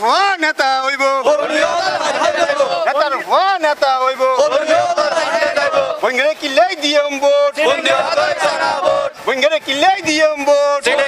হওয়া নেতা হইব নেতার হওয়া নেতা হইব বঙ্গেরে কিল্লাই দিয়ম ভোট বঙ্গেরে কিল্লাই দিয়ম ভোট